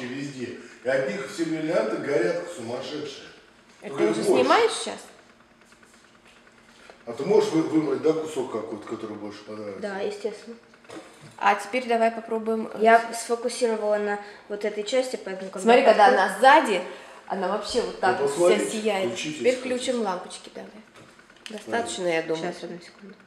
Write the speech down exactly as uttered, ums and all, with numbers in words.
лампочки везде. И от них все бриллианты горят как сумасшедшие. Это ты уже больше снимаешь сейчас? А ты можешь выбрать, да, кусок какой-то, который больше понравится? Да, естественно. А теперь давай попробуем. Я сфокусировала на вот этой части, поэтому... Когда Смотри, когда подходит... она сзади, она вообще вот так ну, вся сияет. Включите, теперь включим лампочки, давай. Достаточно, я думаю. Сейчас, одну секунду.